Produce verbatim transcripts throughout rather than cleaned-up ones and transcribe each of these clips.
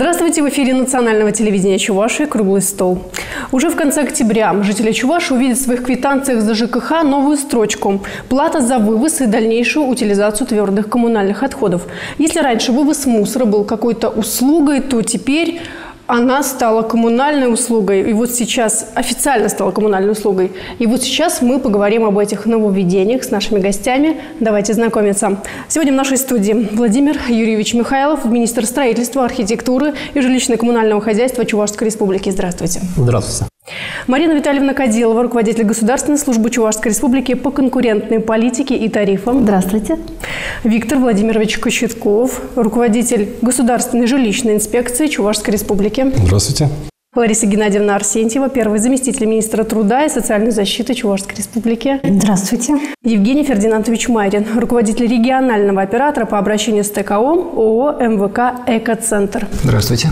Здравствуйте! В эфире национального телевидения Чувашии «Круглый стол». Уже в конце октября жители Чувашии увидят в своих квитанциях за ЖКХ новую строчку «Плата за вывоз и дальнейшую утилизацию твердых коммунальных отходов». Если раньше вывоз мусора был какой-то услугой, то теперь она стала коммунальной услугой. И вот сейчас официально стала коммунальной услугой. И вот сейчас мы поговорим об этих нововведениях с нашими гостями. Давайте знакомиться. Сегодня в нашей студии Владимир Юрьевич Михайлов, министр строительства, архитектуры и жилищно-коммунального хозяйства Чувашской Республики. Здравствуйте. Здравствуйте. Марина Витальевна Кадилова, руководитель Государственной службы Чувашской Республики по конкурентной политике и тарифам. Здравствуйте. Виктор Владимирович Кочетков, руководитель Государственной жилищной инспекции Чувашской Республики. Здравствуйте. Лариса Геннадьевна Арсентьева, первый заместитель министра труда и социальной защиты Чувашской Республики. Здравствуйте. Евгений Фердинандович Майрин, руководитель регионального оператора по обращению с ТКО ООО МВК «Экоцентр». Здравствуйте.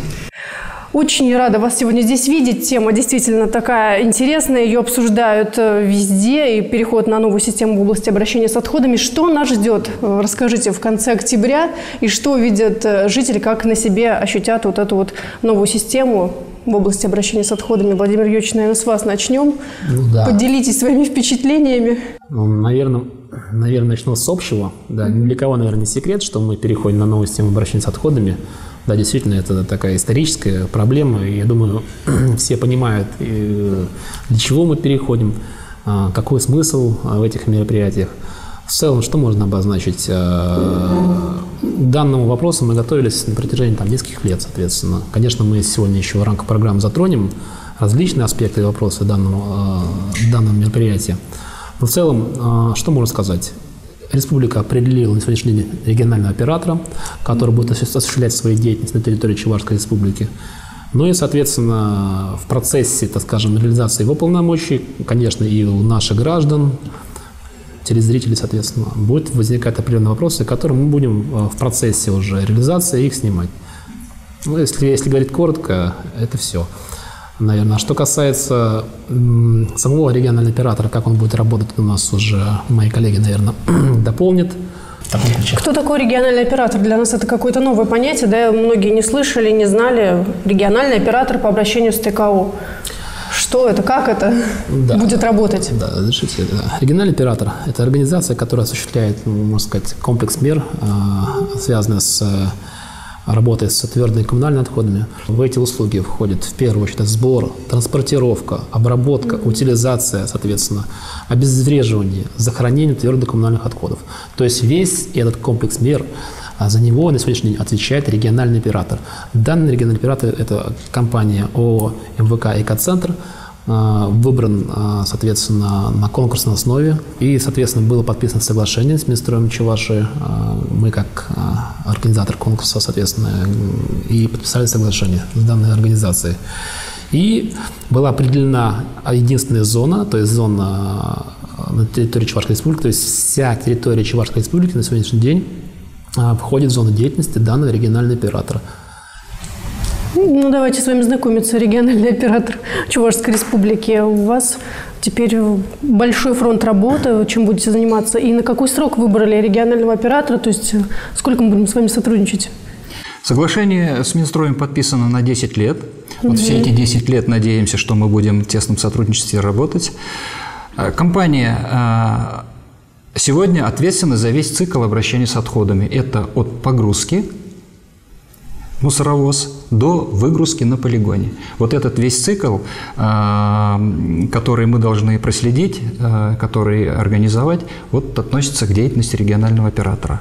Очень рада вас сегодня здесь видеть. Тема действительно такая интересная. Ее обсуждают везде. И переход на новую систему в области обращения с отходами. Что нас ждет? Расскажите в конце октября. И что видят жители, как на себе ощутят вот эту вот новую систему в области обращения с отходами? Владимир Юрьевич, наверное, с вас начнем. Ну, да. Поделитесь своими впечатлениями. Ну, наверное, наверное, начну с общего. Да, ни для кого, наверное, не секрет, что мы переходим на новую систему обращения с отходами. Да, действительно, это такая историческая проблема, и я думаю, все понимают, для чего мы переходим, какой смысл в этих мероприятиях. В целом, что можно обозначить? К данному вопросу мы готовились на протяжении там, нескольких лет, соответственно. Конечно, мы сегодня еще в рамках программы затронем различные аспекты вопроса данного, данного мероприятия. Но в целом, что можно сказать? Республика определила на сегодняшний день регионального оператора, который будет осуществлять свою деятельность на территории Чувашской Республики. Ну и, соответственно, в процессе, так скажем, реализации его полномочий, конечно, и у наших граждан, телезрителей, соответственно, будут возникать определенные вопросы, которые мы будем в процессе уже реализации их снимать. Ну, если, если говорить коротко, это все. Наверное. Что касается м, самого регионального оператора, как он будет работать, у нас уже мои коллеги, наверное, дополнят. Кто такой региональный оператор? Для нас это какое-то новое понятие, да? Многие не слышали, не знали. Региональный оператор по обращению с ТКО. Что это? Как это да. будет работать? Да, разрешите. Да. Региональный оператор – это организация, которая осуществляет, можно сказать, комплекс мер, э, связанных с работает с твердыми коммунальными отходами. В эти услуги входит в первую очередь сбор, транспортировка, обработка, утилизация, соответственно, обезвреживание, захоронение твердых коммунальных отходов. То есть весь этот комплекс мер, за него на сегодняшний день отвечает региональный оператор. Данный региональный оператор – это компания ООО МВК «Экоцентр», выбран, соответственно, на конкурсной основе. И, соответственно, было подписано соглашение с Минстроем Чувашии. Мы, как организатор конкурса, соответственно, и подписали соглашение с данной организацией. И была определена единственная зона, то есть зона на территории Чувашской Республики, то есть вся территория Чувашской Республики на сегодняшний день входит в зону деятельности данного регионального оператора. Ну, давайте с вами знакомиться. Региональный оператор Чувашской Республики. У вас теперь большой фронт работы. Чем будете заниматься? И на какой срок выбрали регионального оператора? То есть сколько мы будем с вами сотрудничать? Соглашение с Минстроем подписано на десять лет. Вот угу. все эти десять лет надеемся, что мы будем в тесном сотрудничестве работать. Компания сегодня ответственна за весь цикл обращения с отходами. Это от погрузки мусоровоз до выгрузки на полигоне. Вот этот весь цикл, который мы должны проследить, который организовать, вот относится к деятельности регионального оператора.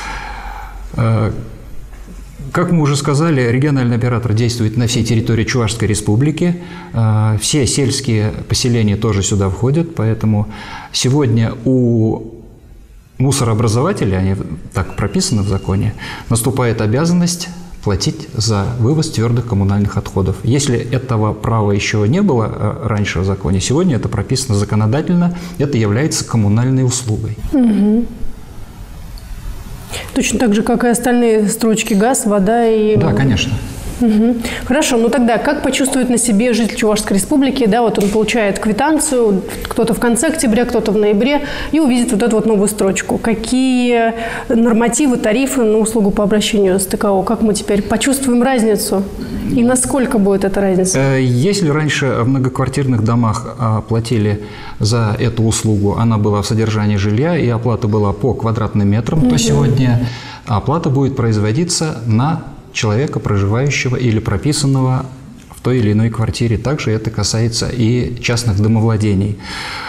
Как мы уже сказали, региональный оператор действует на всей территории Чувашской Республики. Все сельские поселения тоже сюда входят, поэтому сегодня у мусорообразователей, они так прописаны в законе, наступает обязанность платить за вывоз твердых коммунальных отходов. Если этого права еще не было раньше в законе, сегодня это прописано законодательно, это является коммунальной услугой. Угу. Точно так же, как и остальные строчки: газ, вода и... Да, конечно. Угу. Хорошо, ну тогда как почувствует на себе житель Чувашской республики, да, вот он получает квитанцию, кто-то в конце октября, кто-то в ноябре, и увидит вот эту вот новую строчку. Какие нормативы, тарифы на услугу по обращению с ТКО? Как мы теперь почувствуем разницу? И насколько будет эта разница? Если раньше в многоквартирных домах платили за эту услугу, она была в содержании жилья, и оплата была по квадратным метрам, угу. то сегодня оплата будет производиться на человека, проживающего или прописанного в той или иной квартире. Также это касается и частных домовладений.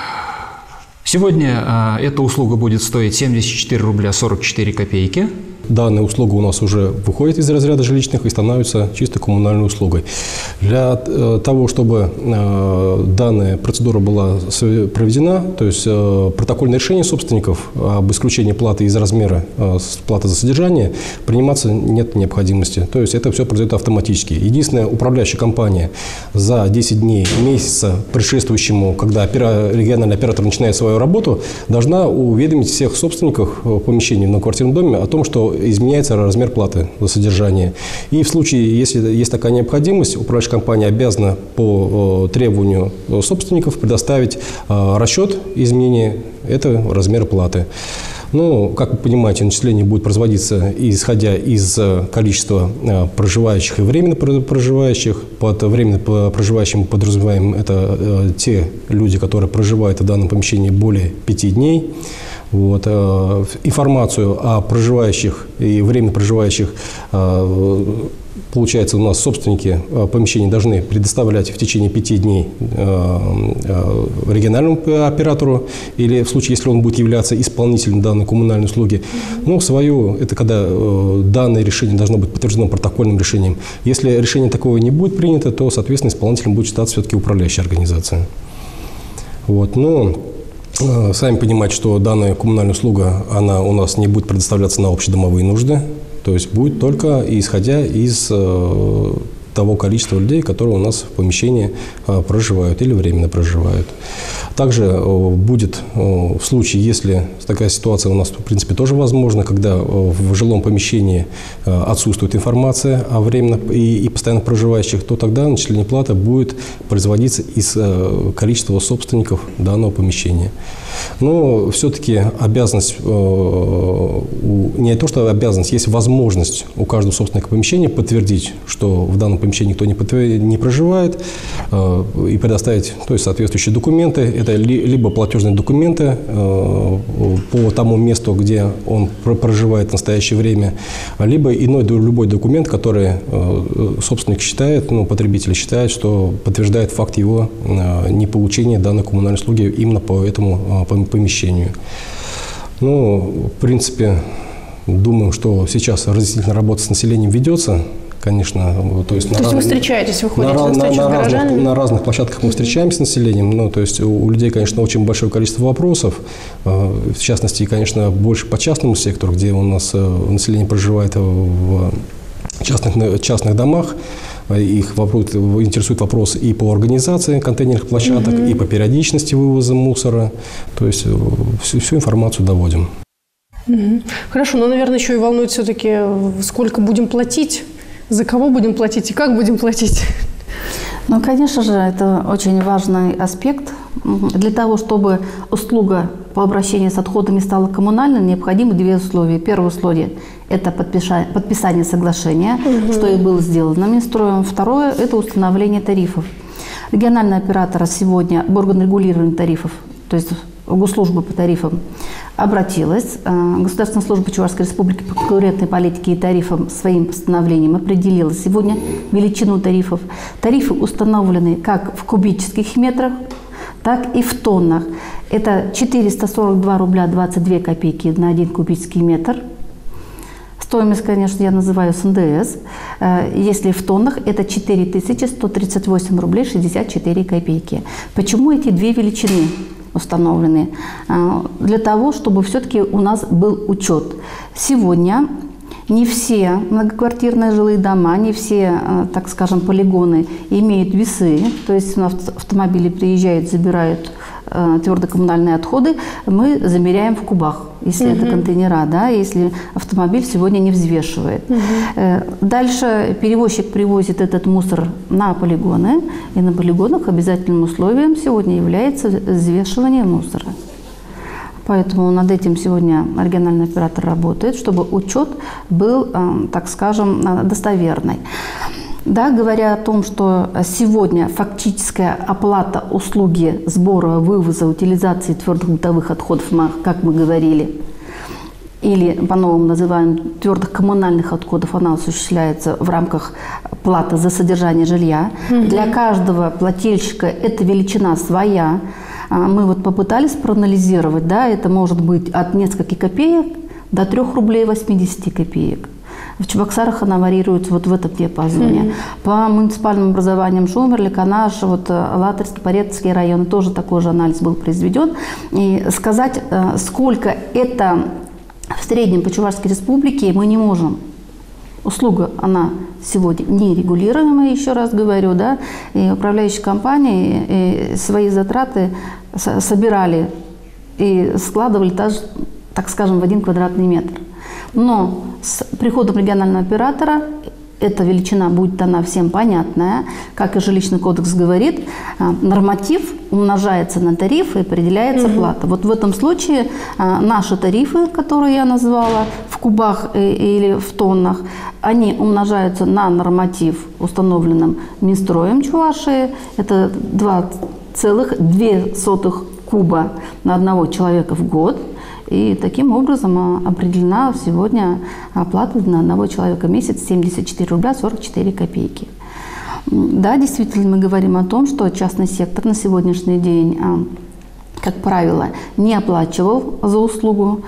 Сегодня а, эта услуга будет стоить семьдесят четыре рубля сорок четыре копейки. Данная услуга у нас уже выходит из разряда жилищных и становится чисто коммунальной услугой. Для э, того, чтобы э, данная процедура была проведена, то есть э, протокольное решение собственников об исключении платы из размера э, платы за содержание приниматься нет необходимости. То есть это все произойдет автоматически. Единственная управляющая компания за десять дней месяца, предшествующему, когда опера, региональный оператор начинает свою работу, должна уведомить всех собственников помещений в многоквартирном доме о том, что изменяется размер платы за содержание. И в случае, если есть такая необходимость, управляющая компания обязана по требованию собственников предоставить расчет изменения этого размера платы. Ну, как вы понимаете, начисление будет производиться исходя из количества проживающих и временно проживающих. Под временно проживающим подразумеваем это те люди, которые проживают в данном помещении более пяти дней. Вот. Информацию о проживающих и временно проживающих, получается, у нас собственники помещений должны предоставлять в течение пяти дней региональному оператору, или в случае, если он будет являться исполнителем данной коммунальной услуги. Ну, свою, это когда данное решение должно быть подтверждено протокольным решением. Если решение такого не будет принято, то, соответственно, исполнителем будет считаться все-таки управляющая организация. Вот. Но сами понимаете, что данная коммунальная услуга, она у нас не будет предоставляться на общедомовые нужды, то есть будет только исходя из э, того количества людей, которые у нас в помещении э, проживают или временно проживают. Также э, будет э, в случае, если такая ситуация у нас, в принципе, тоже возможна, когда э, в жилом помещении э, отсутствует информация о временно и, и постоянно проживающих, то тогда начисление платы будет производиться из э, количества собственников данного помещения. Но все-таки обязанность, э, не то что обязанность, есть возможность у каждого собственника помещения подтвердить, что в данном помещении никто не, подтвер... не проживает, э, и предоставить, то есть, соответствующие документы. Это ли, либо платежные документы э, по тому месту, где он проживает в настоящее время, либо иной любой документ, который э, собственник считает, ну, потребитель считает, что подтверждает факт его э, неполучения данной коммунальной услуги именно по этому э, помещению. Ну, в принципе, думаю, что сейчас разъяснительная работа с населением ведется. Конечно, то есть, то на, есть раз... вы встречаетесь, вы ходите на, на встречу на, с горожанами? Разных, на разных площадках мы встречаемся с населением. Ну, то есть у людей, конечно, очень большое количество вопросов. В частности, конечно, больше по частному сектору, где у нас население проживает в частных, частных домах. Их вопрос, интересует вопрос и по организации контейнерных площадок, угу. и по периодичности вывоза мусора. То есть всю, всю информацию доводим. Угу. Хорошо, но, наверное, еще и волнует все-таки, сколько будем платить, за кого будем платить и как будем платить. Ну, конечно же, это очень важный аспект. Для того, чтобы услуга по обращению с отходами стала коммунальной, необходимы две условия. Первое условие – это подписание соглашения, угу. что и было сделано Минстроем. Второе – это установление тарифов. Региональный оператор сегодня, орган регулирования тарифов, то есть госслужба по тарифам, обратилась. Государственная служба Чувашской республики по конкурентной политике и тарифам своим постановлением определила сегодня величину тарифов. Тарифы установлены как в кубических метрах, так и в тоннах. Это четыреста сорок два рубля двадцать две копейки на один кубический метр. Стоимость, конечно, я называю с эн дэ эс. Если в тоннах, это четыре тысячи сто тридцать восемь рублей шестьдесят четыре копейки. Почему эти две величины установлены? Для того, чтобы все-таки у нас был учет. Сегодня не все многоквартирные жилые дома, не все, так скажем, полигоны имеют весы. То есть автомобили приезжают, забирают э, твердокоммунальные отходы мы замеряем в кубах, если угу. это контейнера, да, если автомобиль сегодня не взвешивает. Угу. Э, дальше перевозчик привозит этот мусор на полигоны, и на полигонах обязательным условием сегодня является взвешивание мусора. Поэтому над этим сегодня региональный оператор работает, чтобы учет был, так скажем, достоверный. Да, говоря о том, что сегодня фактическая оплата услуги сбора, вывоза, утилизации твердых бытовых отходов, как мы говорили, или по-новому называем твердых коммунальных отходов, она осуществляется в рамках платы за содержание жилья. Mm-hmm. Для каждого плательщика эта величина своя. Мы вот попытались проанализировать, да, это может быть от нескольких копеек до трёх рублей восьмидесяти копеек. В Чебоксарах она варьируется вот в этом диапазоне. Mm-hmm. По муниципальным образованиям Жумер, Канаш, вот Латырский, Порецкий район тоже такой же анализ был произведен. И сказать, сколько это в среднем по Чувашской республике, мы не можем. Услуга, она сегодня нерегулируемая, еще раз говорю, да, и управляющие компании и свои затраты собирали и складывали, даже, так скажем, в один квадратный метр. Но с приходом регионального оператора эта величина будет дана всем понятная, как и жилищный кодекс говорит, норматив умножается на тариф и определяется угу. плата. Вот в этом случае наши тарифы, которые я назвала в кубах или в тоннах, они умножаются на норматив, установленным Минстроем Чувашии. Это два целых две сотых куба на одного человека в год. И таким образом определена сегодня оплата на одного человека в месяц семьдесят четыре рубля сорок четыре копейки. Да, действительно, мы говорим о том, что частный сектор на сегодняшний день, как правило, не оплачивал за услугу.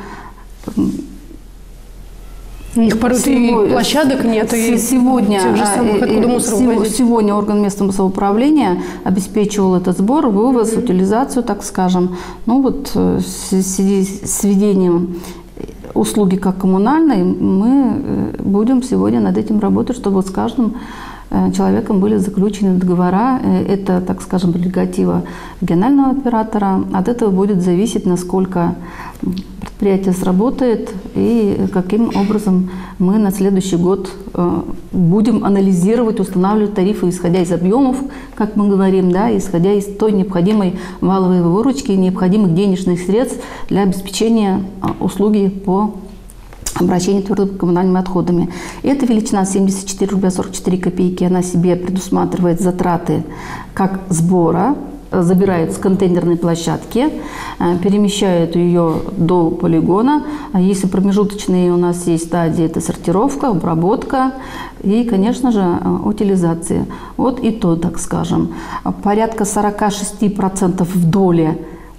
У них порой и площадок нет, и сегодня, тех же самых, откуда мусор вывозить. Сегодня орган местного самоуправления обеспечивал этот сбор, вывоз, mm-hmm. утилизацию, так скажем. Ну вот с, с введением услуги как коммунальной мы будем сегодня над этим работать, чтобы с каждым человеком были заключены договора. Это, так скажем, прерогатива регионального оператора. От этого будет зависеть, насколько предприятие сработает и каким образом мы на следующий год будем анализировать, устанавливать тарифы, исходя из объемов, как мы говорим, да, исходя из той необходимой валовой выручки, необходимых денежных средств для обеспечения услуги по обращению твердыми коммунальными отходами. Эта величина семьдесят четыре рубля сорок четыре копейки, она себе предусматривает затраты как сбора, забирают с контейнерной площадки, перемещают ее до полигона. Если промежуточные у нас есть стадии, это сортировка, обработка и, конечно же, утилизация. Вот и то, так скажем, порядка сорок шесть процентов в доле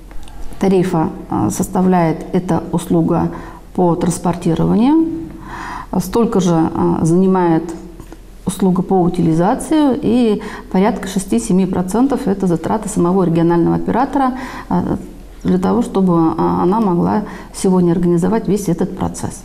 тарифа составляет эта услуга по транспортированию, столько же занимает услуга по утилизации, и порядка шесть-семь процентов это затраты самого регионального оператора для того, чтобы она могла сегодня организовать весь этот процесс.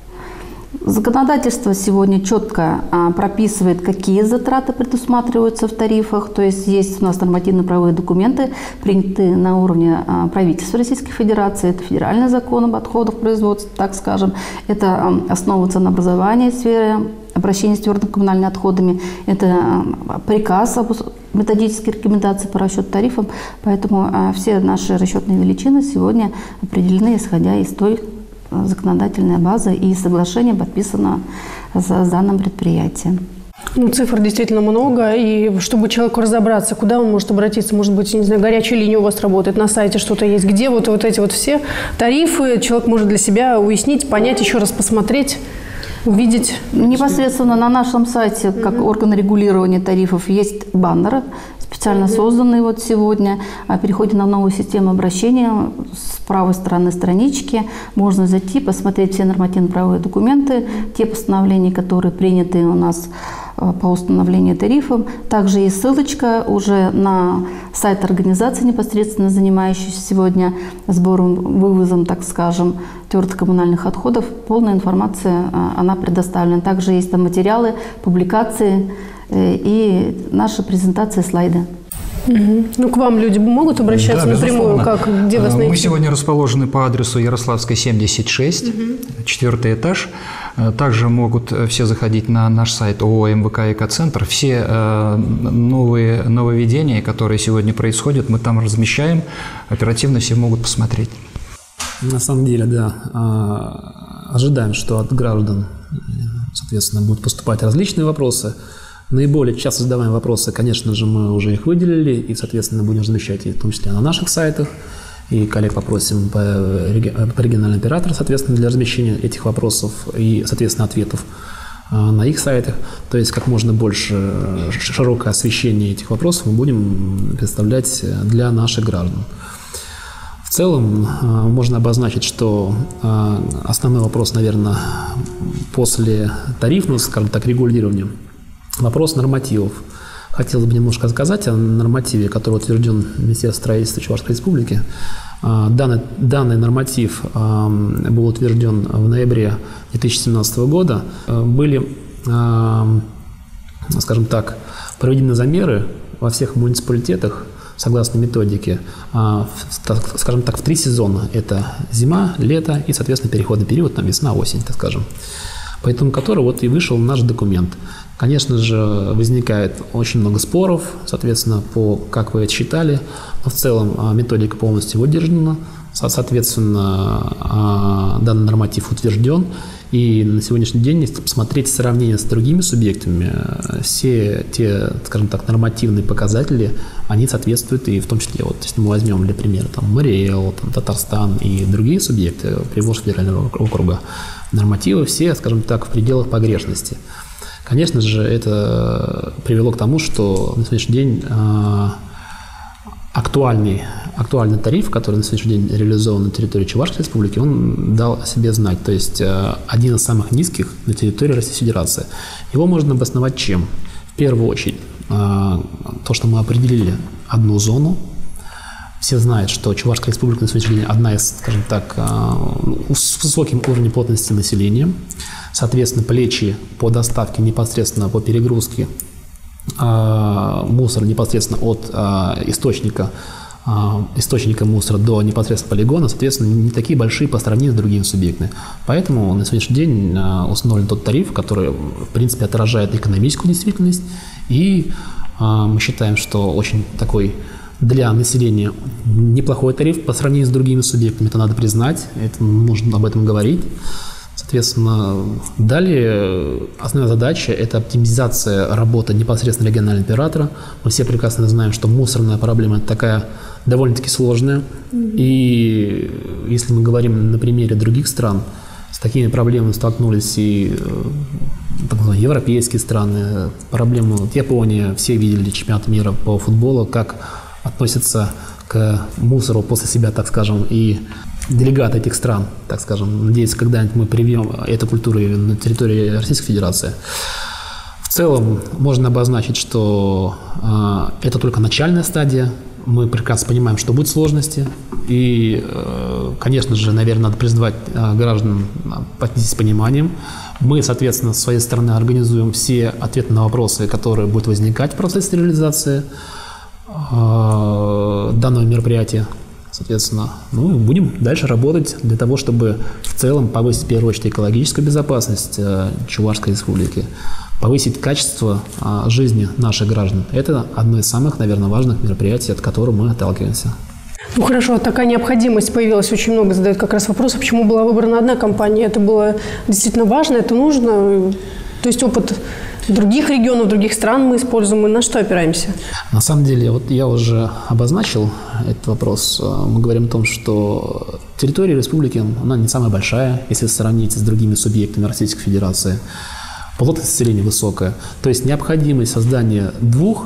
Законодательство сегодня четко прописывает, какие затраты предусматриваются в тарифах. То есть есть у нас нормативно-правовые документы, принятые на уровне правительства Российской Федерации. Это федеральный закон об отходах производства, так скажем. Это основа ценообразования в сфере обращения с твердыми коммунальными отходами. Это приказ об методической рекомендации по расчету тарифов. Поэтому все наши расчетные величины сегодня определены, исходя из той законодательная база и соглашение подписано с данным предприятием. Ну, цифр действительно много, и чтобы человеку разобраться, куда он может обратиться, может быть, не знаю, горячая линия у вас работает, на сайте что-то есть, где вот, вот эти вот все тарифы человек может для себя уяснить, понять, еще раз посмотреть, увидеть. Непосредственно на нашем сайте, как mm-hmm. орган регулирования тарифов, есть баннер, специально mm-hmm. созданный вот сегодня. О переходе на новую систему обращения с правой стороны странички можно зайти, посмотреть все нормативно-правовые документы, mm-hmm. те постановления, которые приняты у нас по установлению тарифов. Также есть ссылочка уже на сайт организации, непосредственно занимающейся сегодня сбором, вывозом, так скажем, твердых коммунальных отходов. Полная информация, она предоставлена. Также есть там материалы, публикации и наши презентации, слайды. Угу. Ну, к вам люди могут обращаться Да, напрямую, безусловно. как, где вас найти? Мы сегодня расположены по адресу Ярославская, семьдесят шесть, угу. четвертый этаж. Также могут все заходить на наш сайт ООО МВК «Экоцентр». Все новые нововведения, которые сегодня происходят, мы там размещаем. Оперативно все могут посмотреть. На самом деле, да, ожидаем, что от граждан, соответственно, будут поступать различные вопросы. Наиболее часто задаваемые вопросы, конечно же, мы уже их выделили и, соответственно, будем размещать их в том числе на наших сайтах. И коллег попросим по, по региональному оператору, соответственно, для размещения этих вопросов и, соответственно, ответов на их сайтах. То есть как можно больше широкое освещение этих вопросов мы будем представлять для наших граждан. В целом можно обозначить, что основной вопрос, наверное, после тарифного, скажем так, регулирования, вопрос нормативов. Хотелось бы немножко сказать о нормативе, который утвержден Министерством строительства Чувашской Республики. Данный, данный норматив был утвержден в ноябре две тысячи семнадцатого года. Были, скажем так, проведены замеры во всех муниципалитетах согласно методике, скажем так, в три сезона. Это зима, лето и, соответственно, переходный период, там весна, осень, так скажем. По итогам которого вот и вышел наш документ. Конечно же, возникает очень много споров, соответственно, по, как вы это считали, но в целом методика полностью выдержана, соответственно, данный норматив утвержден, и на сегодняшний день, если посмотреть сравнение с другими субъектами, все те, скажем так, нормативные показатели, они соответствуют, и в том числе, вот, если мы возьмем для примера, там, Мариэл, там, Татарстан и другие субъекты Приволжского федерального округа, нормативы все, скажем так, в пределах погрешности. Конечно же, это привело к тому, что на сегодняшний день э, актуальный, актуальный тариф, который на сегодняшний день реализован на территории Чувашской Республики, он дал о себе знать. То есть э, один из самых низких на территории Российской Федерации. Его можно обосновать чем? В первую очередь, э, то, что мы определили одну зону. Все знают, что Чувашская Республика на сегодняшний день одна из, скажем так, с высоким уровнем плотности населения. Соответственно, плечи по доставке непосредственно по перегрузке мусора непосредственно от источника, источника мусора до непосредственно полигона, соответственно, не такие большие по сравнению с другими субъектами. Поэтому на сегодняшний день установлен тот тариф, который, в принципе, отражает экономическую действительность. И мы считаем, что очень такой для населения неплохой тариф по сравнению с другими субъектами. Это надо признать, это нужно об этом говорить. Соответственно, далее основная задача – это оптимизация работы непосредственно регионального оператора. Мы все прекрасно знаем, что мусорная проблема – это такая довольно-таки сложная. И если мы говорим на примере других стран, с такими проблемами столкнулись и так называемые европейские страны, проблемы вот, Япония, все видели чемпионат мира по футболу, как относятся к мусору после себя, так скажем, и делегаты этих стран, так скажем. Надеюсь, когда-нибудь мы привьем эту культуру на территории Российской Федерации. В целом можно обозначить, что э, это только начальная стадия. Мы прекрасно понимаем, что будут сложности. И, э, конечно же, наверное, надо призывать э, граждан отнестись с пониманием. Мы, соответственно, с своей стороны организуем все ответы на вопросы, которые будут возникать в процессе реализации данного мероприятия, соответственно, ну, будем дальше работать для того, чтобы в целом повысить, в первую очередь, экологическую безопасность Чувашской Республики, повысить качество жизни наших граждан. Это одно из самых, наверное, важных мероприятий, от которого мы отталкиваемся. Ну хорошо, такая необходимость появилась, очень много задают как раз вопросы, почему была выбрана одна компания. Это было действительно важно, это нужно, то есть опыт других регионов, других стран мы используем, мы на что опираемся? На самом деле, вот я уже обозначил этот вопрос. Мы говорим о том, что территория республики, она не самая большая, если сравнить с другими субъектами Российской Федерации. Плотность населения высокая. То есть необходимость создания двух,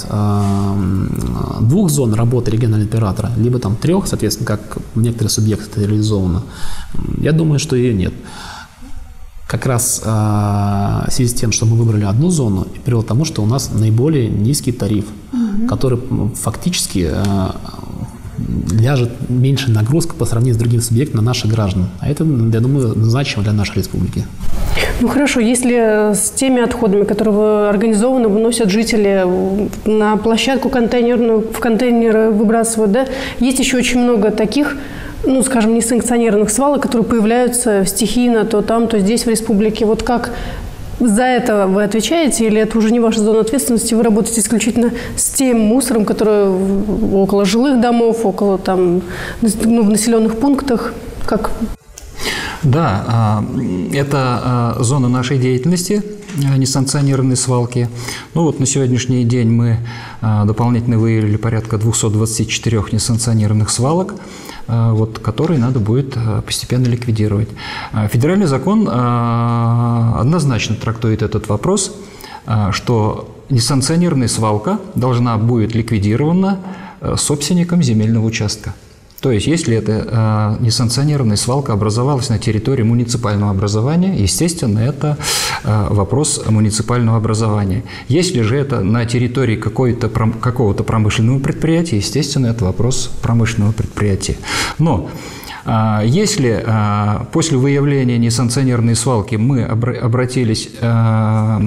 двух зон работы регионального оператора, либо там трех, соответственно, как некоторые субъекты это реализовано, я думаю, что ее нет. Как раз а, в связи с тем, что мы выбрали одну зону, и привело к тому, что у нас наиболее низкий тариф, угу. который фактически а, ляжет меньше нагрузка по сравнению с другим субъектом на наших граждан. А это, я думаю, значимо для нашей республики. Ну хорошо, если с теми отходами, которые организованно выносят жители на площадку контейнерную, в контейнеры выбрасывают, да, есть еще очень много таких, ну, скажем, несанкционированных свалок, которые появляются стихийно то там, то здесь в республике. Вот как за это вы отвечаете, или это уже не ваша зона ответственности, вы работаете исключительно с тем мусором, который около жилых домов, около там, ну, в населенных пунктах? Как? Да, это зона нашей деятельности, несанкционированные свалки. Ну вот на сегодняшний день мы дополнительно выявили порядка двухсот двадцати четырёх несанкционированных свалок, вот, которые надо будет постепенно ликвидировать. Федеральный закон однозначно трактует этот вопрос, что несанкционированная свалка должна будет ликвидирована собственником земельного участка. То есть, если эта э, несанкционированная свалка образовалась на территории муниципального образования, естественно, это э, вопрос муниципального образования. Если же это на территории какого-то какого-то промышленного предприятия, естественно, это вопрос промышленного предприятия. Но э, если э, после выявления несанкционированной свалки мы обра- обратились э,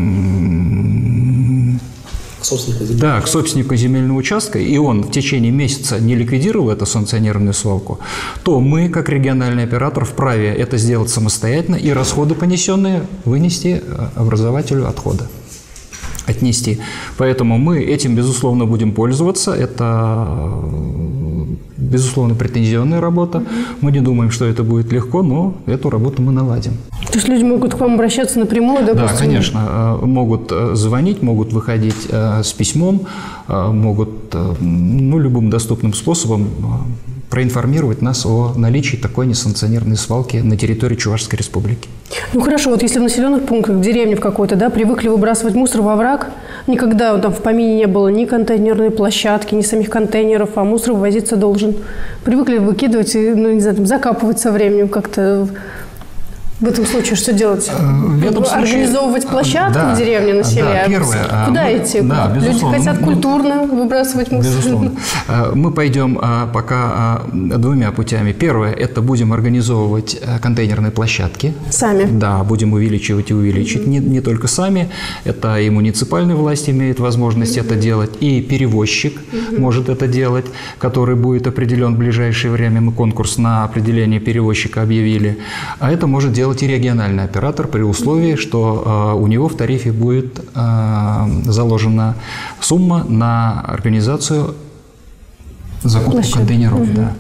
Да, к собственнику земельного участка, и он в течение месяца не ликвидировал эту санкционированную свалку, то мы, как региональный оператор, вправе это сделать самостоятельно и расходы, понесенные, вынести образователю отхода, отнести. Поэтому мы этим, безусловно, будем пользоваться. Это, безусловно, претензионная работа. Мы не думаем, что это будет легко, но эту работу мы наладим. То есть люди могут к вам обращаться напрямую, да? Да, просто... конечно. Могут звонить, могут выходить с письмом, могут, ну, любым доступным способом проинформировать нас о наличии такой несанкционированной свалки на территории Чувашской Республики. Ну хорошо, вот если в населенных пунктах, в деревне в какой-то, да, привыкли выбрасывать мусор во враг, никогда там в помине не было ни контейнерной площадки, ни самих контейнеров, а мусор вывозиться должен. Привыкли выкидывать и, ну, не знаю, там, закапывать со временем как-то. В этом случае что делать? В этом случае... Организовывать площадку, да, в деревне, на селе? Да, первое. Куда мы, идти? Да, Люди хотят мы, культурно выбрасывать мусор. Безусловно. Мы пойдем пока двумя путями. Первое – это будем организовывать контейнерные площадки. Сами? Да, будем увеличивать и увеличить. Mm-hmm. не, не только сами. Это и муниципальная власть имеет возможность mm-hmm. это делать, и перевозчик mm-hmm. может это делать, который будет определен в ближайшее время. Мы конкурс на определение перевозчика объявили. А это может делать и региональный оператор при условии, что э, у него в тарифе будет э, заложена сумма на организацию закупки Площадь. контейнеров. Угу. Да.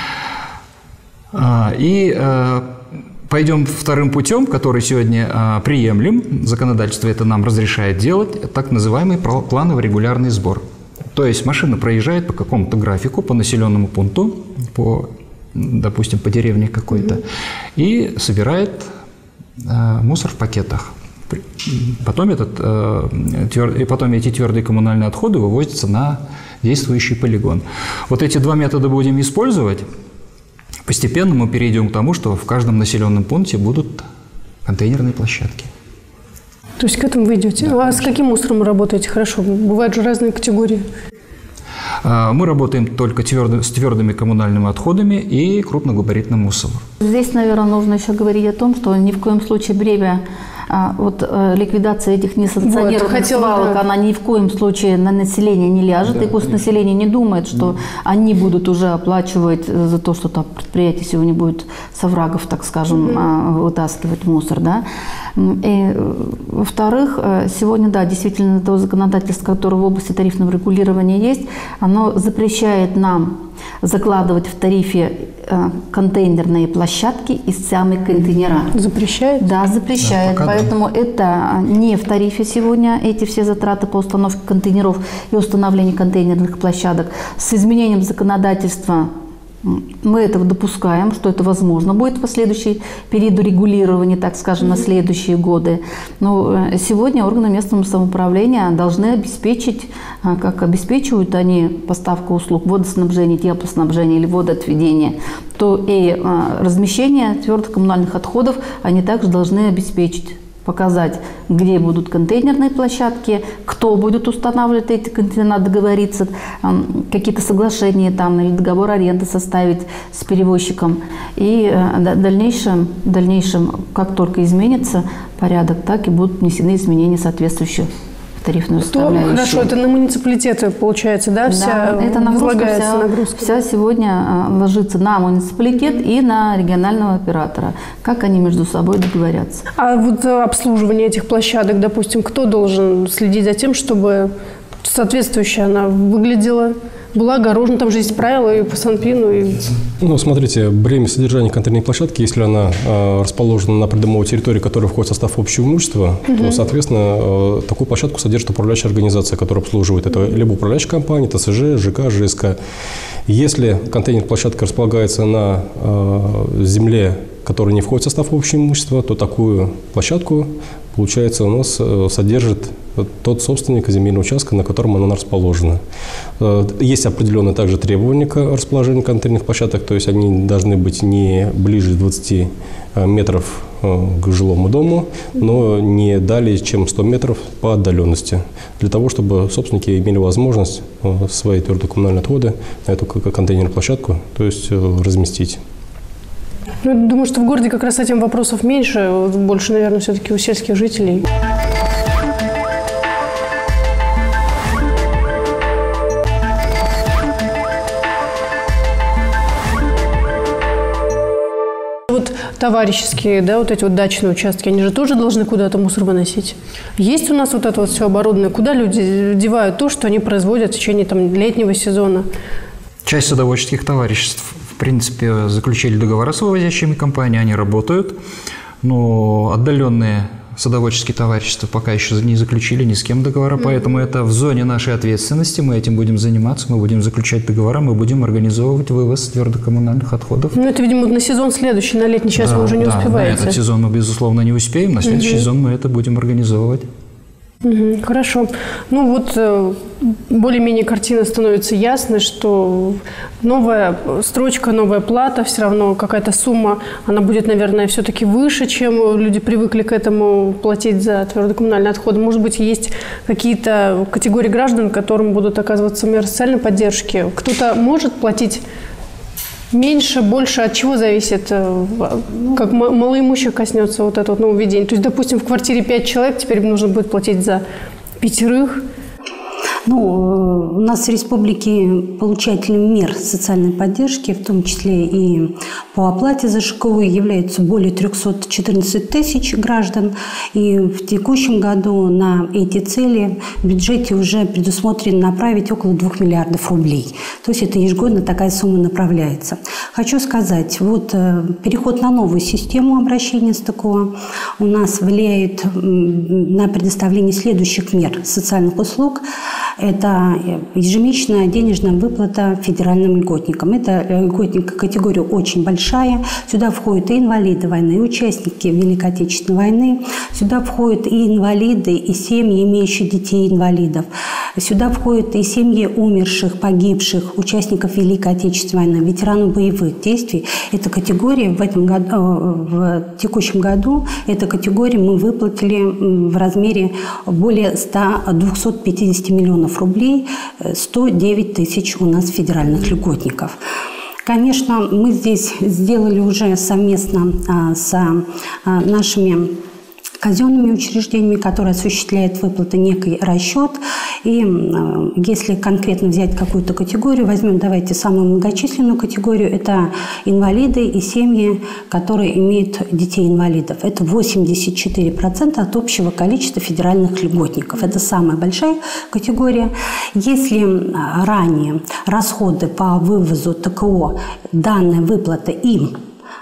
А, и э, пойдем вторым путем, который сегодня э, приемлем. Законодательство это нам разрешает делать, так называемый плановый регулярный сбор. То есть машина проезжает по какому-то графику, по населенному пункту, по допустим, по деревне какой-то, mm-hmm. и собирает э, мусор в пакетах. Потом, этот, э, твер... и потом эти твердые коммунальные отходы вывозятся на действующий полигон. Вот эти два метода будем использовать. Постепенно мы перейдем к тому, что в каждом населенном пункте будут контейнерные площадки. То есть к этому вы идете? Да, а конечно. С каким мусором вы работаете? Хорошо, бывают же разные категории. Мы работаем только твердо, с твердыми коммунальными отходами и крупногабаритным мусором. Здесь, наверное, нужно еще говорить о том, что ни в коем случае бремя а, вот, а, ликвидация этих несанкционированных вот, хотела, свалок, да. она ни в коем случае на население не ляжет. Да, и пусть конечно. население не думает, что да. они будут уже оплачивать за то, что там предприятие сегодня будет с оврагов, так скажем, mm-hmm. вытаскивать мусор. Да? И, во-вторых, сегодня, да, действительно, то законодательство, которое в области тарифного регулирования есть, оно запрещает нам закладывать в тарифе э, контейнерные площадки и сами контейнера. Запрещает? Да, запрещает. Да, поэтому да. это не в тарифе сегодня, эти все затраты по установке контейнеров и установлению контейнерных площадок. С изменением законодательства мы этого допускаем, что это возможно будет в последующий период регулирования, так скажем, на следующие годы. Но сегодня органы местного самоуправления должны обеспечить, как обеспечивают они поставку услуг водоснабжения, теплоснабжения или водоотведения, то и размещение твердых коммунальных отходов они также должны обеспечить показать, где будут контейнерные площадки, кто будет устанавливать эти контейнеры, надо договориться, какие-то соглашения там или договор аренды составить с перевозчиком. И в дальнейшем, в дальнейшем, как только изменится порядок, так и будут внесены изменения соответствующие тарифную составляющую. Хорошо, это на муниципалитеты получается, да? Вся да, это нагрузка, вся, нагрузка. Вся сегодня ложится на муниципалитет и на регионального оператора. Как они между собой договорятся. А вот обслуживание этих площадок, допустим, кто должен следить за тем, чтобы соответствующая она выглядела, была огорожена? Там же есть правила и по Санпину, и... Ну, смотрите, бремя содержания контейнерной площадки, если она э, расположена на придомовой территории, которая входит в состав общего имущества, угу. то, соответственно, э, такую площадку содержит управляющая организация, которая обслуживает. Это либо управляющая компания, ТСЖ, ЖК, ЖСК. Если контейнерная площадка располагается на э, земле, которая не входит в состав общего имущества, то такую площадку, получается, у нас э, содержит тот собственник земельного участка, на котором она расположена. Есть определенные также требования к расположению контейнерных площадок, то есть они должны быть не ближе двадцати метров к жилому дому, но не далее, чем сто метров по отдаленности, для того, чтобы собственники имели возможность свои твердые коммунальные отходы на эту контейнерную площадку, то есть разместить. Ну, думаю, что в городе как раз с этим вопросов меньше, больше, наверное, все-таки у сельских жителей. Вот товарищеские, да, вот эти вот дачные участки, они же тоже должны куда-то мусор выносить. Есть у нас вот это вот все оборудование, куда люди девают то, что они производят в течение там летнего сезона? Часть садоводческих товариществ, в принципе, заключили договора с вывозящими компаниями, они работают, но отдаленные садоводческие товарищества пока еще не заключили ни с кем договора, mm-hmm. поэтому это в зоне нашей ответственности, мы этим будем заниматься, мы будем заключать договора, мы будем организовывать вывоз твердокоммунальных отходов. Ну, это, видимо, на сезон следующий, на летний сейчас да, вы уже не да, успеваете. На этот сезон мы, безусловно, не успеем, на следующий mm-hmm. сезон мы это будем организовывать. Угу, хорошо. Ну вот более-менее картина становится ясной, что новая строчка, новая плата, все равно какая-то сумма, она будет, наверное, все-таки выше, чем люди привыкли к этому платить за твердокоммунальные отходы. Может быть, есть какие-то категории граждан, которым будут оказываться меры социальной поддержки. Кто-то может платить меньше, больше, от чего зависит, как малоимущих коснется вот это вот нововведение? То есть, допустим, в квартире пять человек, теперь нужно будет платить за пятерых. Ну, у нас в республике получателями мер социальной поддержки, в том числе и по оплате за ЖКУ, являются более трёхсот четырнадцати тысяч граждан. И в текущем году на эти цели в бюджете уже предусмотрено направить около двух миллиардов рублей. То есть это ежегодно такая сумма направляется. Хочу сказать, вот переход на новую систему обращения с ТКО у нас влияет на предоставление следующих мер социальных услуг. Это ежемесячная денежная выплата федеральным льготникам. Это льготник категория очень большая. Сюда входят и инвалиды войны, и участники Великой Отечественной войны. Сюда входят и инвалиды, и семьи, имеющие детей-инвалидов. Сюда входят и семьи умерших, погибших, участников Великой Отечественной войны, ветеранов боевых действий. Эта категория в, этом году, в текущем году, эта категория мы выплатили в размере более двухсот пятидесяти миллионов рублей, сто девять тысяч у нас федеральных льготников. Конечно, мы здесь сделали уже совместно а, с а, нашими казенными учреждениями, которые осуществляют выплаты, некий расчет. И э, если конкретно взять какую-то категорию, возьмем, давайте, самую многочисленную категорию, это инвалиды и семьи, которые имеют детей-инвалидов. Это восемьдесят четыре процента от общего количества федеральных льготников. Это самая большая категория. Если ранее расходы по вывозу ТКО, данная выплата им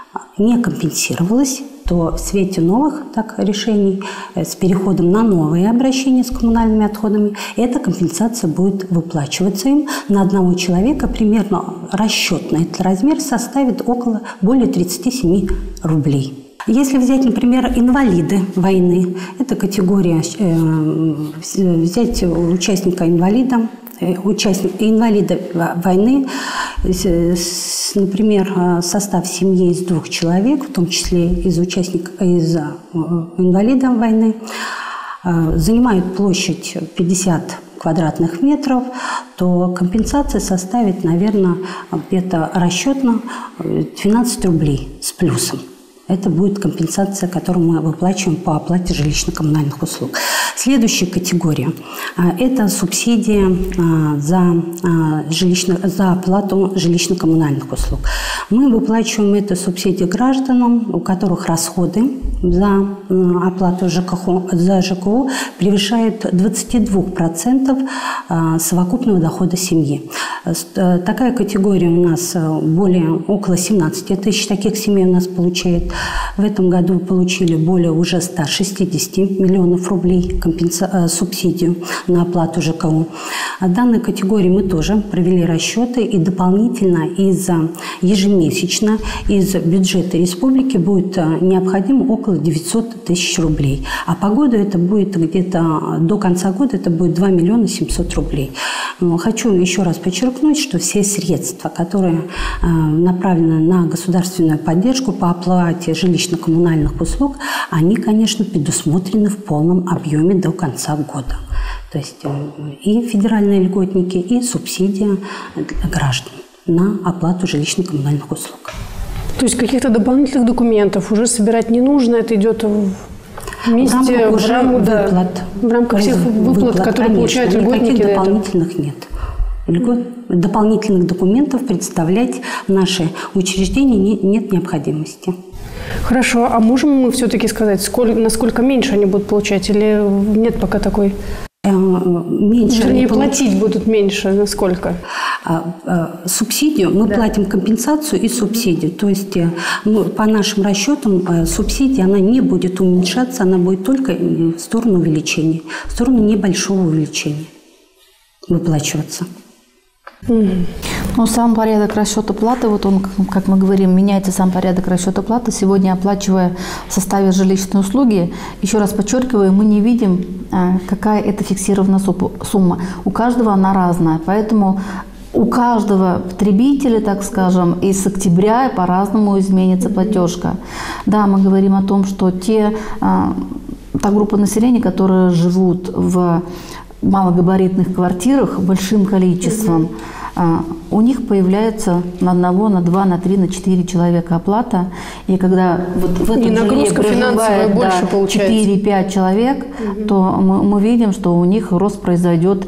не компенсировалась, то в свете новых так, решений, с переходом на новые обращения с коммунальными отходами, эта компенсация будет выплачиваться им на одного человека. Примерно расчетный этот размер составит около более тридцати семи рублей. Если взять, например, инвалиды войны, это категория, э, взять участника инвалида участники, инвалиды войны, например, состав семьи из двух человек, в том числе из участников, из инвалидов войны, занимают площадь пятьдесят квадратных метров, то компенсация составит, наверное, где-то расчетно двенадцать рублей с плюсом. Это будет компенсация, которую мы выплачиваем по оплате жилищно-коммунальных услуг. Следующая категория – это субсидия за, жилищно, за оплату жилищно-коммунальных услуг. Мы выплачиваем эту субсидию гражданам, у которых расходы за оплату ЖКХ, за ЖКО превышают двадцать два процента совокупного дохода семьи. Такая категория у нас более около семнадцати тысяч таких семей у нас получает. В этом году получили более уже ста шестидесяти миллионов рублей компенса... субсидию на оплату ЖКО. О данной категории мы тоже провели расчеты, и дополнительно из ежемесячно из бюджета республики будет необходимо около девятисот тысяч рублей. А по году это будет где-то до конца года это будет два миллиона семьсот рублей. Хочу еще раз подчеркнуть, что все средства, которые направлены на государственную поддержку по оплате жилищно-коммунальных услуг, они, конечно, предусмотрены в полном объеме до конца года. То есть и федеральные льготники, и субсидия граждан на оплату жилищно-коммунальных услуг. То есть каких-то дополнительных документов уже собирать не нужно, это идет вместе в рамках, в рамках, да, выплат, в рамках всех выплат, выплат, которые конечно, получают льготники. Никаких дополнительных нет. Льгот, дополнительных документов представлять в наши учреждения не, нет необходимости. Хорошо, а можем мы все-таки сказать, сколько, насколько меньше они будут получать, или нет пока такой? Меньше. Вернее, платить будут меньше, насколько? Субсидию мы да. платим компенсацию и субсидию. То есть мы, по нашим расчетам субсидия она не будет уменьшаться, она будет только в сторону увеличения, в сторону небольшого увеличения выплачиваться. Mm-hmm. Ну, сам порядок расчета платы, вот он, как мы говорим, меняется сам порядок расчета платы. Сегодня, оплачивая в составе жилищной услуги, еще раз подчеркиваю, мы не видим, какая это фиксированная сумма. У каждого она разная, поэтому у каждого потребителя, так скажем, и с октября по-разному изменится платежка. Да, мы говорим о том, что те, та группа населения, которые живут в малогабаритных квартирах большим количеством, а, у них появляется на одного, на два, на три, на четыре человека оплата. И когда вот в этом жилье проживает да, четыре-пять человек, угу. то мы, мы видим, что у них рост произойдет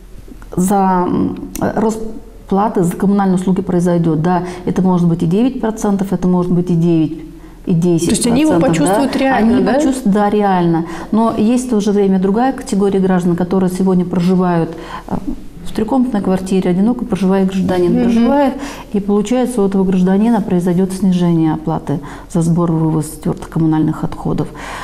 за рост платы за коммунальные услуги произойдет. Да, это может быть и девять процентов, это может быть и девять процентов. И десять процентов. То есть они его почувствуют да? реально, Они да? почувствуют, да, реально. Но есть в то же время другая категория граждан, которые сегодня проживают в трехкомнатной квартире, одиноко проживает гражданин, mm-hmm. проживает, и получается у этого гражданина произойдет снижение оплаты за сбор и вывоз твердых коммунальных отходов.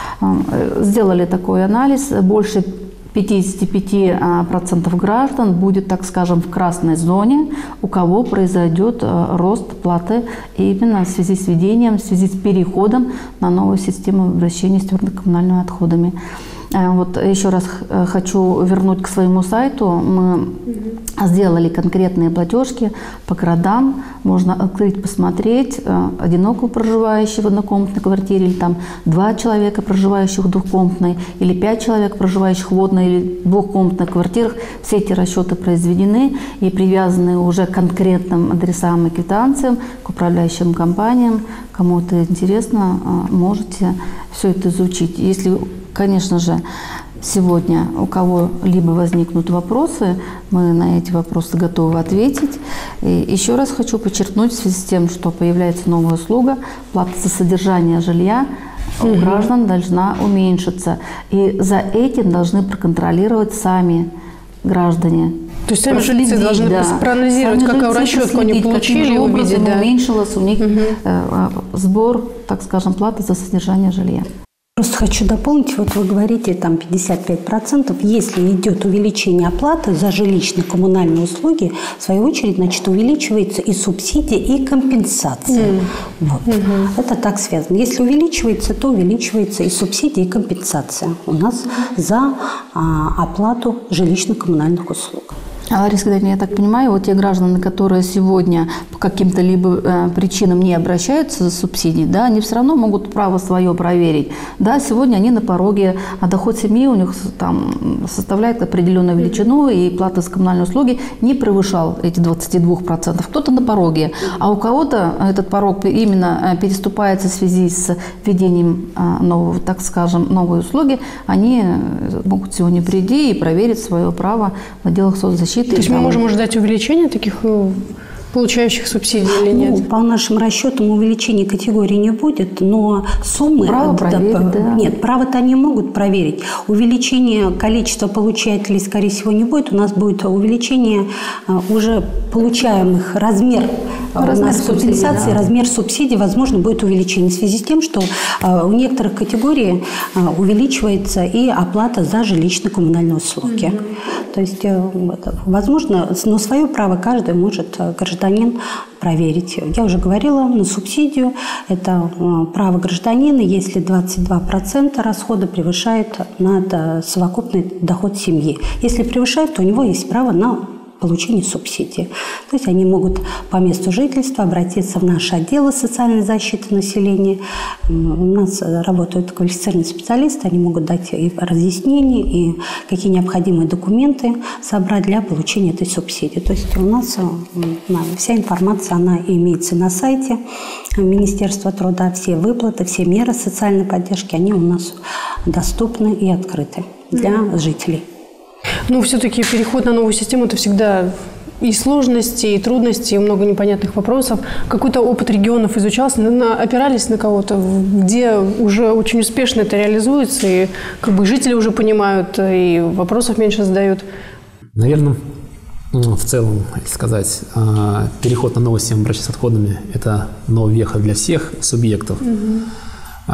Сделали такой анализ, больше пятьдесят пять процентов граждан будет, так скажем, в красной зоне, у кого произойдет рост платы именно в связи с введением, в связи с переходом на новую систему обращения с твердокоммунальными отходами. Вот еще раз хочу вернуть к своему сайту. Мы сделали конкретные платежки по городам. Можно открыть, посмотреть. Одиноко проживающий в однокомнатной квартире, или там два человека, проживающих в двухкомнатной, или пять человек, проживающих в одной или двухкомнатных квартирах. Все эти расчеты произведены и привязаны уже к конкретным адресам и квитанциям, к управляющим компаниям. Кому это интересно, можете все это изучить. Если Конечно же, сегодня у кого-либо возникнут вопросы, мы на эти вопросы готовы ответить. И еще раз хочу подчеркнуть, в связи с тем, что появляется новая услуга, плата за содержание жилья у угу. граждан должна уменьшиться. И за этим должны проконтролировать сами граждане. То есть сами жильцы должны да. проанализировать, сами какую расчетку они получили, увидеть. Да. Уменьшился у них угу. э, сбор, так скажем, платы за содержание жилья. Просто хочу дополнить, вот вы говорите, там пятьдесят пять процентов, если идет увеличение оплаты за жилищно-коммунальные услуги, в свою очередь, значит, увеличивается и субсидия, и компенсация. Mm. Вот. Mm-hmm. Это так связано. Если увеличивается, то увеличивается и субсидия, и компенсация у нас за а, оплату жилищно-коммунальных услуг. Лариса Григорьевна, я так понимаю, вот те граждане, которые сегодня по каким-то либо э, причинам не обращаются за субсидией, да, они все равно могут право свое проверить. Да, сегодня они на пороге, а доход семьи у них там составляет определенную величину, и плата за коммунальные услуги не превышал эти двадцать два процента. Кто-то на пороге, а у кого-то этот порог именно переступается в связи с введением нового, так скажем, новой услуги, они могут сегодня прийти и проверить свое право в отделах соцзащиты. То есть мы можем ожидать увеличения таких получающих субсидий или нет? Ну, по нашим расчетам увеличения категории не будет, но суммы... Право проверить, да. Нет, право-то они могут проверить. Увеличение количества получателей, скорее всего, не будет. У нас будет увеличение уже получаемых, размер, размер компенсации, да. Размер субсидий, возможно, будет увеличение в связи с тем, что у некоторых категорий увеличивается и оплата за жилищно-коммунальные услуги. Mm-hmm. То есть, возможно, но свое право каждый может, гражданин, проверить. Я уже говорила, на субсидию это право гражданина, если двадцать два процента расхода превышает над совокупный доход семьи. Если превышает, то у него есть право на получение субсидии. То есть они могут по месту жительства обратиться в наши отделы социальной защиты населения. У нас работают квалифицированные специалисты, они могут дать и разъяснения, и какие необходимые документы собрать для получения этой субсидии. То есть у нас вся информация, она имеется на сайте Министерства труда, все выплаты, все меры социальной поддержки, они у нас доступны и открыты для жителей. Ну, все-таки переход на новую систему – это всегда и сложности, и трудности, и много непонятных вопросов. Какой-то опыт регионов изучался, на, опирались на кого-то, где уже очень успешно это реализуется, и как бы жители уже понимают, и вопросов меньше задают? Наверное, в целом, если сказать, переход на новую систему обращения с отходами – это новая веха для всех субъектов. Угу.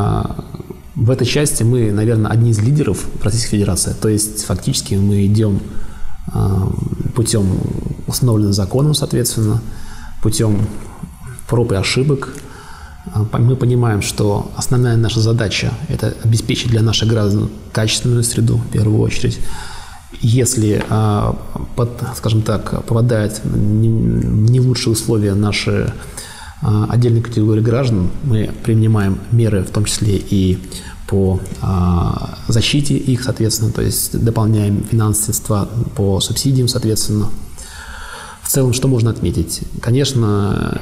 В этой части мы, наверное, одни из лидеров Российской Федерации. То есть, фактически, мы идем э, путем, установленным законом, соответственно, путем проб и ошибок. Мы понимаем, что основная наша задача – это обеспечить для наших граждан качественную среду, в первую очередь. Если, э, под, скажем так, попадают в не лучшие условия наши отдельной категории граждан, мы принимаем меры, в том числе и по а, защите их, соответственно, то есть дополняем финансовые средства по субсидиям, соответственно. В целом, что можно отметить? Конечно,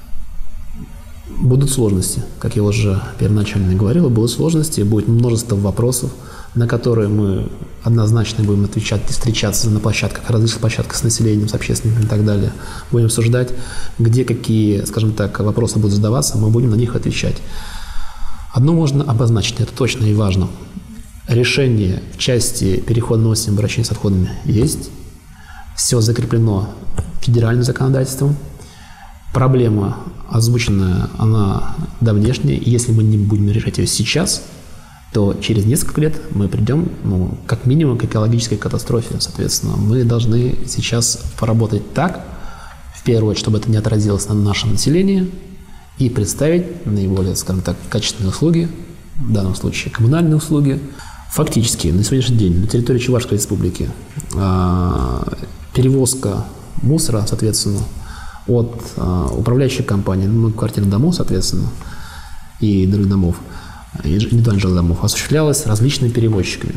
будут сложности, как я уже первоначально говорил, будут сложности, будет множество вопросов, на которые мы однозначно будем отвечать, встречаться на площадках, различных площадках с населением, с общественниками и так далее. Будем обсуждать, где какие, скажем так, вопросы будут задаваться, мы будем на них отвечать. Одно можно обозначить, это точно и важно. Решение в части переходного системы обращения с отходами есть. Все закреплено федеральным законодательством. Проблема озвученная, она давнешняя. И если мы не будем решать ее сейчас, то через несколько лет мы придем, ну, как минимум, к экологической катастрофе. Соответственно, мы должны сейчас поработать так, в первую очередь, чтобы это не отразилось на нашем населении, и представить наиболее, скажем так, качественные услуги, в данном случае коммунальные услуги. Фактически, на сегодняшний день на территории Чувашской Республики э, перевозка мусора, соответственно, от э, управляющей компании, многоквартирных домов, соответственно, и других домов, индивидуальных жилых домов, осуществлялась различными перевозчиками.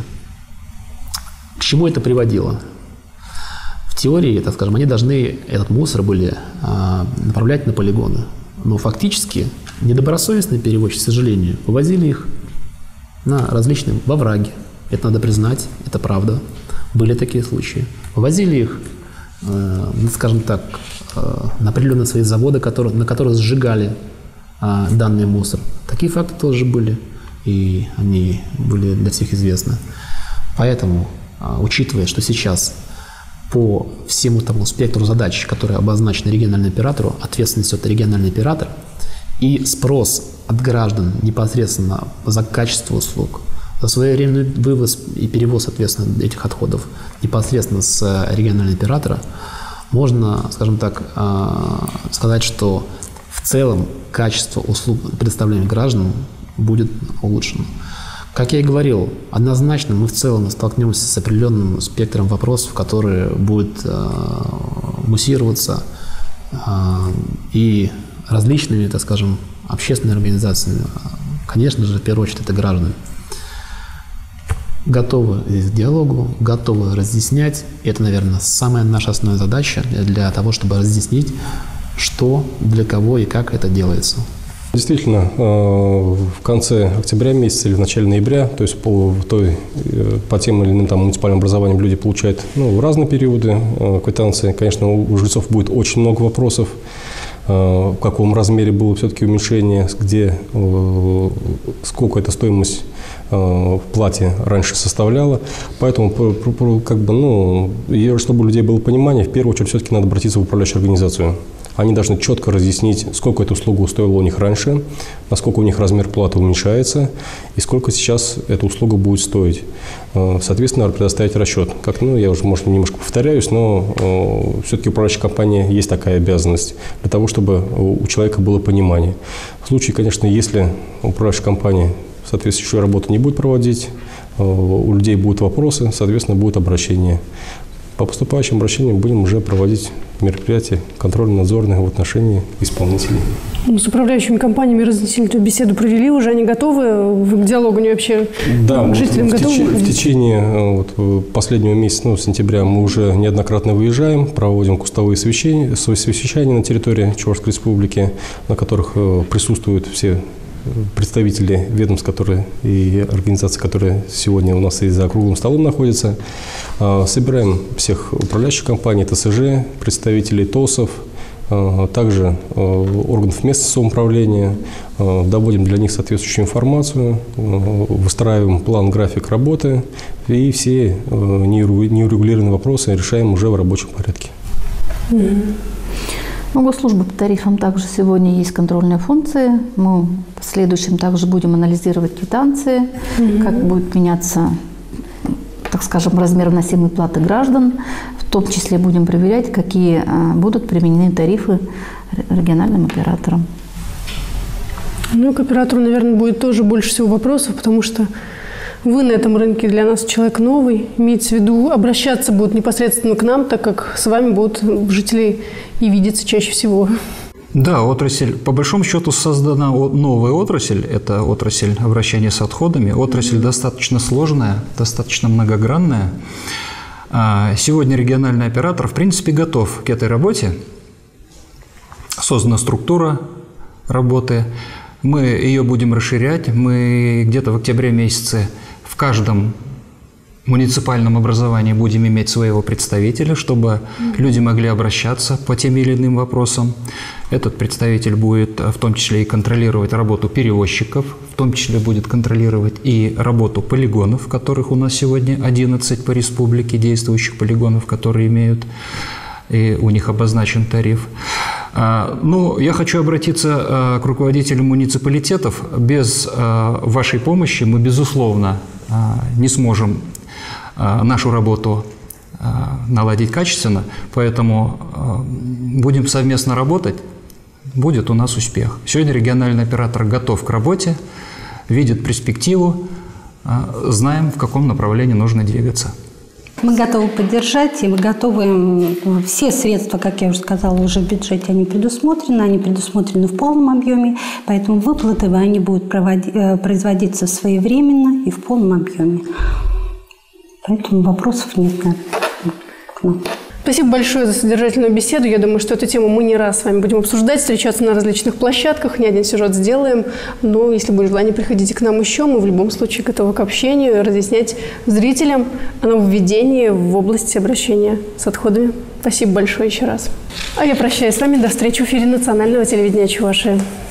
К чему это приводило? В теории, так скажем, они должны этот мусор были э, направлять на полигоны. Но фактически недобросовестные перевозчики, к сожалению, вывозили их на различные во враги. Это надо признать, это правда. Были такие случаи. Вывозили их, э, скажем так, э, на определенные свои заводы, которые, на которых сжигали э, данный мусор. Такие факты тоже были, и они были для всех известны. Поэтому, э, учитывая, что сейчас по всему тому спектру задач, которые обозначены региональному оператору, ответственность несет региональный оператор, и спрос от граждан непосредственно за качество услуг, за своевременный вывоз и перевоз, соответственно, этих отходов непосредственно с регионального оператора, можно, скажем так, сказать, что в целом качество услуг, предоставляемых гражданам, будет улучшено. Как я и говорил, однозначно мы в целом столкнемся с определенным спектром вопросов, которые будут э, муссироваться э, и различными, так скажем, общественными организациями. Конечно же, в первую очередь, это граждане. Готовы к диалогу, готовы разъяснять. И это, наверное, самая наша основная задача для того, чтобы разъяснить, что, для кого и как это делается. Действительно, в конце октября месяца или в начале ноября, то есть по, той, по тем или иным там, муниципальным образованиям люди получают ну, в разные периоды квитанции. Конечно, у жильцов будет очень много вопросов, в каком размере было все-таки уменьшение, где, сколько эта стоимость в плате раньше составляла. Поэтому, как бы, ну, чтобы у людей было понимание, в первую очередь все-таки надо обратиться в управляющую организацию. Они должны четко разъяснить, сколько эта услуга стоила у них раньше, насколько у них размер платы уменьшается и сколько сейчас эта услуга будет стоить. Соответственно, надо предоставить расчет. Как, ну, я уже, может, немножко повторяюсь, но все-таки у управляющей компании есть такая обязанность для того, чтобы у человека было понимание. В случае, конечно, если управляющая компания соответствующую работу не будет проводить, у людей будут вопросы, соответственно, будет обращение. По поступающим обращениям будем уже проводить мероприятия контрольно-надзорные в отношении исполнителей. С управляющими компаниями разъяснительную беседу провели уже, они готовы? Вы к диалогу они вообще да, к жителям в готовы? Теч- в течение вот, последнего месяца, ну, сентября, мы уже неоднократно выезжаем, проводим кустовые совещания, совещания на территории Чувашской Республики, на которых присутствуют все представители ведомств, которые и организаций, которые сегодня у нас и за круглым столом находятся. Собираем всех управляющих компаний, ТСЖ, представителей ТОСов, также органов местного самоуправления, доводим для них соответствующую информацию, выстраиваем план, график работы и все неурегулированные вопросы решаем уже в рабочем порядке. Ну, госслужба по тарифам также сегодня есть контрольные функции. Мы в последующем также будем анализировать квитанции, mm-hmm. как будет меняться, так скажем, размер вносимой платы граждан. В том числе будем проверять, какие будут применены тарифы региональным операторам. Ну, к оператору, наверное, будет тоже больше всего вопросов, потому что вы на этом рынке для нас человек новый. Имеется в виду, обращаться будут непосредственно к нам, так как с вами будут жители и видеться чаще всего. Да, отрасль, по большому счету, создана новая отрасль, это отрасль обращения с отходами. Отрасль mm-hmm. достаточно сложная, достаточно многогранная. Сегодня региональный оператор, в принципе, готов к этой работе. Создана структура работы. Мы ее будем расширять. Мы где-то в октябре месяце в каждом муниципальном образовании будем иметь своего представителя, чтобы mm-hmm. люди могли обращаться по тем или иным вопросам. Этот представитель будет в том числе и контролировать работу перевозчиков, в том числе будет контролировать и работу полигонов, которых у нас сегодня одиннадцать по республике, действующих полигонов, которые имеют, и у них обозначен тариф. Ну, я хочу обратиться к руководителям муниципалитетов. Без вашей помощи мы, безусловно, не сможем нашу работу наладить качественно, поэтому будем совместно работать, будет у нас успех. Сегодня региональный оператор готов к работе, видит перспективу, знаем, в каком направлении нужно двигаться. Мы готовы поддержать, и мы готовы, все средства, как я уже сказала, уже в бюджете они предусмотрены, они предусмотрены в полном объеме, поэтому выплаты они будут производиться своевременно и в полном объеме. Поэтому вопросов нет к нам. Спасибо большое за содержательную беседу. Я думаю, что эту тему мы не раз с вами будем обсуждать, встречаться на различных площадках, не один сюжет сделаем. Но если будет желание, приходите к нам еще. Мы в любом случае готовы к общению и разъяснять зрителям о нововведении в области обращения с отходами. Спасибо большое еще раз. А я прощаюсь с вами. До встречи в эфире национального телевидения Чувашии.